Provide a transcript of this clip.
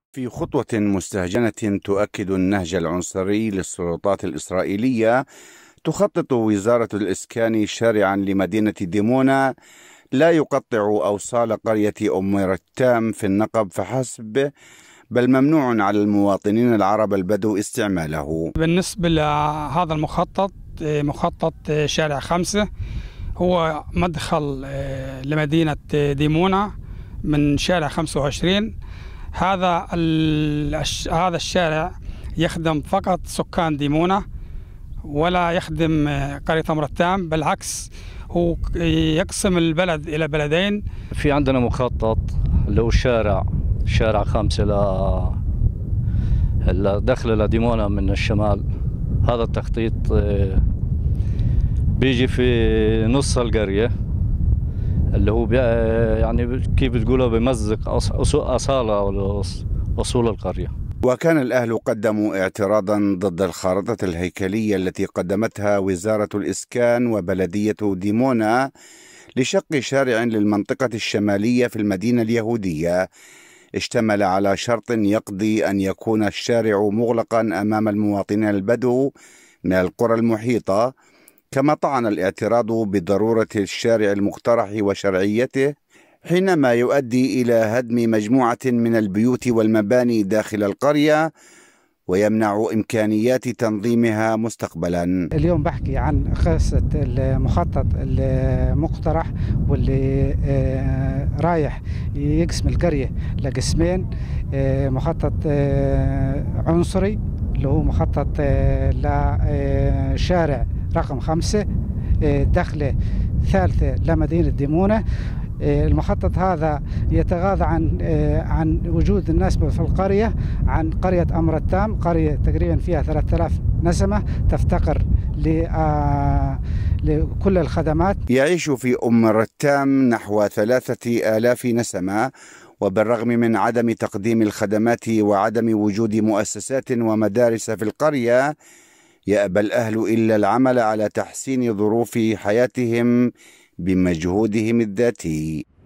في خطوة مستهجنة تؤكد النهج العنصري للسلطات الإسرائيلية، تخطط وزارة الإسكان شارعا لمدينة ديمونا لا يقطع أوصال قرية أم رتام في النقب فحسب، بل ممنوع على المواطنين العرب البدو استعماله. بالنسبة لهذا المخطط، مخطط شارع 5 هو مدخل لمدينة ديمونا من شارع 25. هذا الشارع يخدم فقط سكان ديمونا ولا يخدم قرية أم رتام، بالعكس هو يقسم البلد إلى بلدين. في عندنا مخطط اللي هو شارع 5 دخل لديمونا من الشمال. هذا التخطيط بيجي في نص القرية، اللي هو يعني كيف بتقولوا بمزق أصالة أصول القرية. وكان الأهل قدموا اعتراضا ضد الخارطة الهيكلية التي قدمتها وزارة الإسكان وبلدية ديمونا لشق شارع للمنطقة الشمالية في المدينة اليهودية، اشتمل على شرط يقضي أن يكون الشارع مغلقا أمام المواطنين البدو من القرى المحيطة، كما طعن الاعتراض بضرورة الشارع المقترح وشرعيته حينما يؤدي إلى هدم مجموعة من البيوت والمباني داخل القرية ويمنع إمكانيات تنظيمها مستقبلا. اليوم بحكي عن قصة المخطط المقترح واللي رايح يقسم القرية لقسمين. مخطط عنصري اللي هو مخطط لشارع رقم 5 دخلة ثالثة لمدينة ديمونة. المخطط هذا يتغاضى عن وجود الناس في القرية، عن قرية أم رتام، قرية تقريبا فيها 3000 نسمة تفتقر لكل الخدمات. يعيش في أم رتام نحو 3000 نسمة، وبالرغم من عدم تقديم الخدمات وعدم وجود مؤسسات ومدارس في القرية، يأبى الأهل إلا العمل على تحسين ظروف حياتهم بمجهودهم الذاتي.